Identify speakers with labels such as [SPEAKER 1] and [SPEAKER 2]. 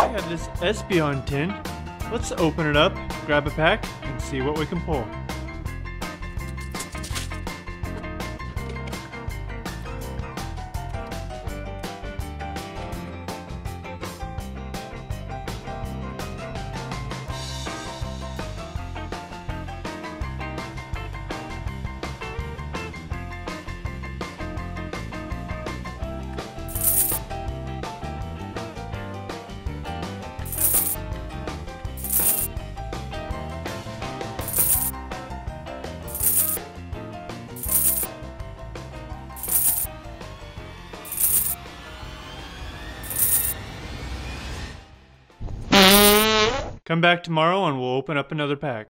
[SPEAKER 1] have this Espeon tin. Let's open it up, grab a pack, and see what we can pull. Come back tomorrow and we'll open up another pack.